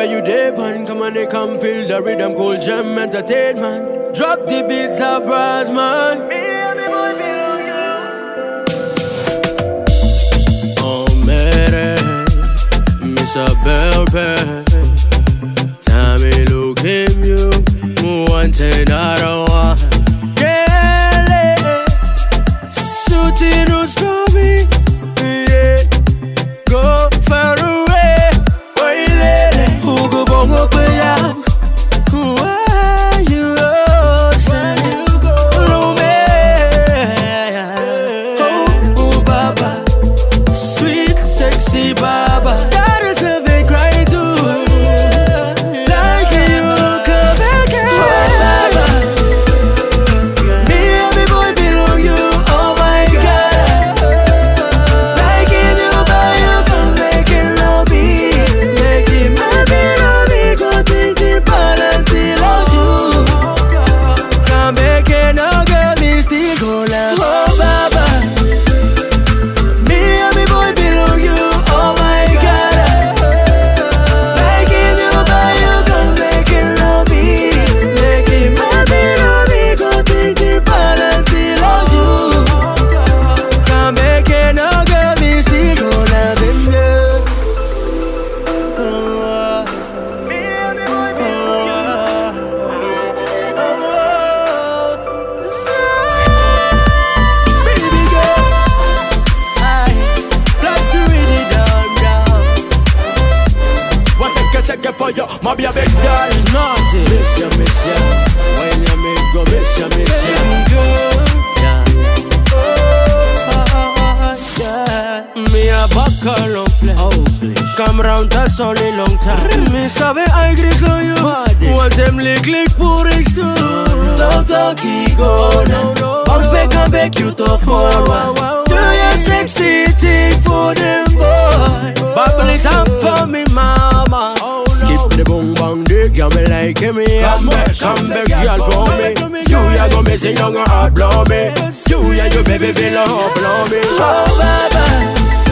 where you dip and come on, they come feel the rhythm, cool gem entertainment. Drop the beats abroad, man. Oh, mere, Miss Abelpe. Time me look him, you. Wanted another one. Yeah, suiting us for me. Yeah, go far away. Why lady? Who go bongo playa? Why you say you go oh, Baba, sweet, sexy Baba. That is a big cry too. For you, ma be a big girl, naughty. Miss ya, when you make go miss ya, yeah. Me a buckle on play. Come round us only long time. Me sabe I gris on you. Want them lick pour X2. Don't talk ego, no. Bounce back and back you talk forward. Do your sexy thing for them boy. Bubble it up for me mama. Skip the boom bang, the girl me like me. Come back, girl, for me. You ya go missing, young heart blow me. You ya your baby below blow me. Oh, Baba.